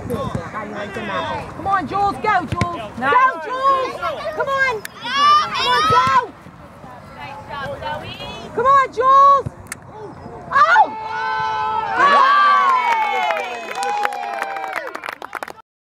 Come on, Jules, go, Jules. No. Go, Jules. Come on. Come on, go. Come on, Jules.